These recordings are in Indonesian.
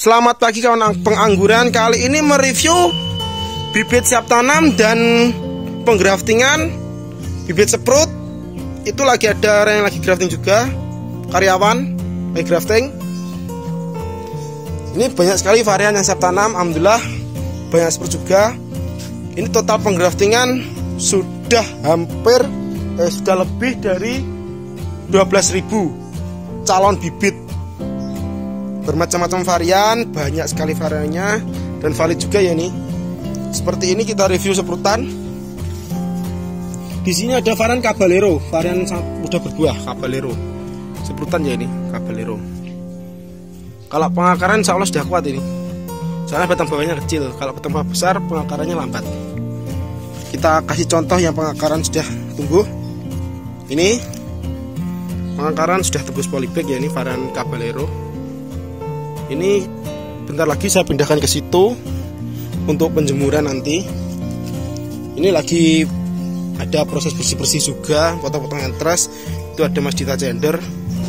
Selamat pagi kawan pengangguran. Kali ini mereview bibit siap tanam dan penggraftingan bibit seprut. Itu lagi ada orang yang lagi grafting juga, karyawan lagi grafting. Ini banyak sekali varian yang siap tanam, alhamdulillah. Banyak seprut juga. Ini total penggraftingan sudah sudah lebih dari 12.000 calon bibit. Bermacam-macam varian, banyak sekali variannya dan valid juga ya nih. Seperti ini kita review seprutan. Di sini ada varian Caballero, varian mudah berbuah Caballero. Seprutan ya ini Caballero. Kalau pengakaran insya Allah sudah kuat ini. Soalnya batang bawahnya kecil, kalau batang bawah besar pengakarannya lambat. Kita kasih contoh yang pengakaran sudah tumbuh. Ini pengakaran sudah tembus polybag ya, ini varian Caballero. Ini bentar lagi saya pindahkan ke situ untuk penjemuran nanti. Ini lagi ada proses bersih-bersih juga, potong-potong entres. Itu ada Masdita Gender.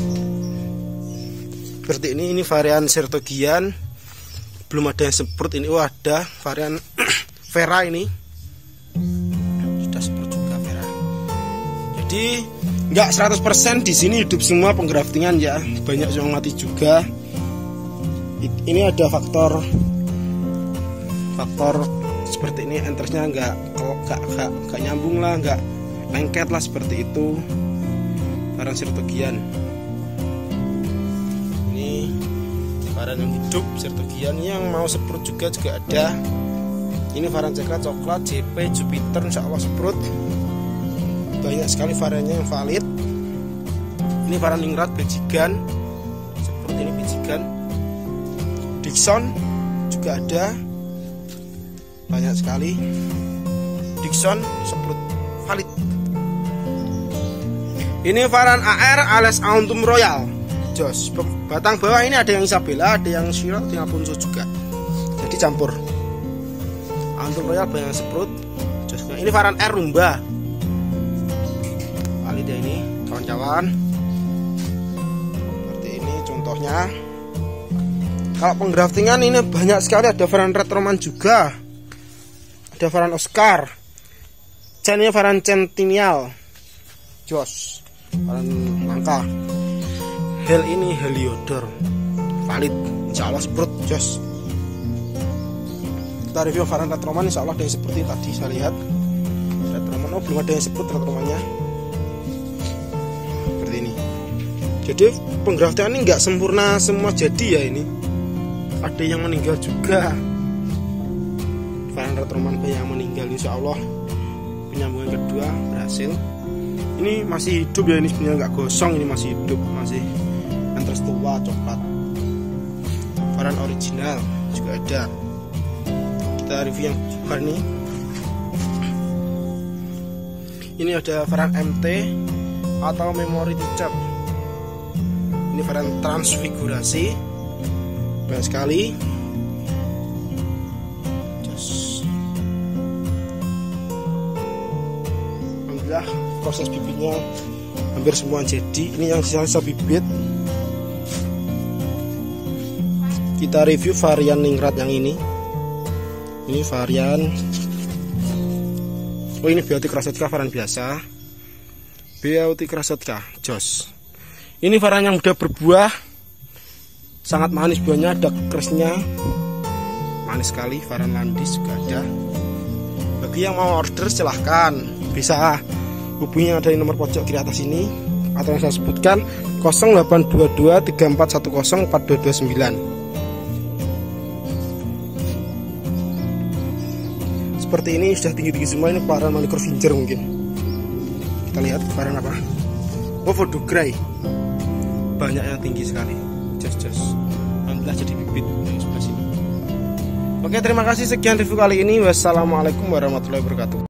Seperti ini varian Sertogian. Belum ada yang seprut ini. Oh, ada varian Vera ini. Sudah seprut juga Vera. Jadi nggak 100% di sini hidup semua penggraftingan ya. Banyak yang mati juga. Ini ada faktor seperti ini, entresnya nggak nyambung lah, nggak lengket lah, seperti itu. Varian Sertogian. Ini varian yang hidup Sertogian. Yang mau seprut juga ada. Ini varian coklat JP Jupiter, insya Allah seprut. Banyak sekali variannya yang valid. Ini varian Ningrat bijigan, seprut ini bijigan. Dixon juga ada, banyak sekali. Dixon seprut valid. Ini varian AR alias Autumn Royal Jos. Batang bawah ini ada yang Isabella, ada yang Shiro, ada yang Alfonso juga. Jadi campur. Autumn Royal banyak seprut Jos. Ini varian R Rumba valid ya ini kawan-kawan. Seperti ini contohnya. Kalau penggraftingan ini banyak sekali, ada varian Retroman juga, ada varian Oscar, ini varian Centennial, Jos, varian langka. Hel ini Heliodor, valid, insya Allah seprut Jos. Kita review varian Retroman, insya Allah ada yang seperti tadi saya lihat. Retroman, oh belum ada yang seprut Retromannya. Seperti ini. Jadi penggraftingan ini nggak sempurna semua jadi ya ini. Ada yang meninggal juga. Varian Retroman yang meninggal, insya Allah penyambungan kedua berhasil. Ini masih hidup ya, ini sebenarnya nggak gosong, ini masih hidup, masih entres tua coklat. Varian original juga ada. Kita review yang bukan nih. Ini ada varian MT atau Memory Teacher. Ini varian transfigurasi. Banyak sekali. Alhamdulillah proses bibitnya hampir semua jadi. Ini yang sisa bibit. Kita review varian Ningrat yang ini. Ini varian. Oh, ini Biotik Rasotka varian biasa. Biotik Rasotka Jos. Ini varian yang mudah berbuah. Sangat manis buahnya, ada krisnya, manis sekali. Varian Landis juga ada. Bagi yang mau order silahkan, bisa hubungi yang ada di nomor pojok kiri atas ini atau yang saya sebutkan 0822 3410 4229. Seperti ini sudah tinggi-tinggi semua. Ini varian Manicure Finger mungkin. Kita lihat varian apa. Oh, Voodoo Grey. Banyak yang tinggi sekali. Jos. Alhamdulillah jadi bibit yang sebelah sini. Oke, terima kasih, sekian review kali ini. Wassalamualaikum warahmatullahi wabarakatuh.